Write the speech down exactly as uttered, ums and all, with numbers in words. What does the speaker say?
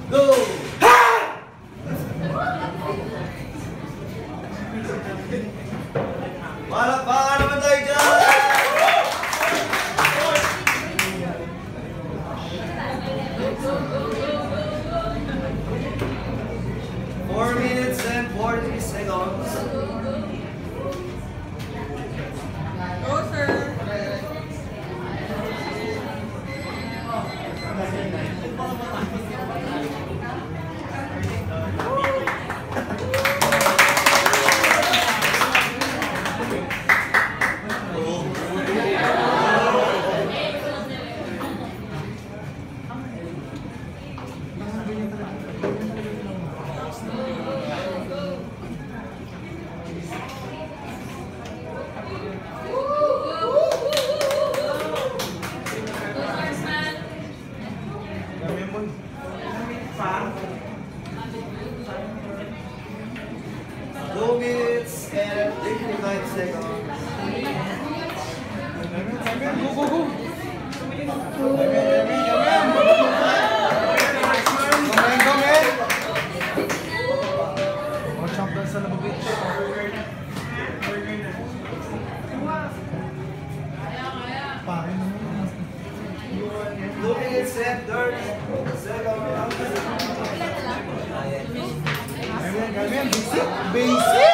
Go! Palakpakan naman tayo dyan! four minutes and forty seconds. Go, sir. two minutes and fifty-five seconds. Go, go, go! Mga champion sa Lababit. Pare naman. two minutes and thirty seconds. Ganyan, ganyan. Basic! Basic!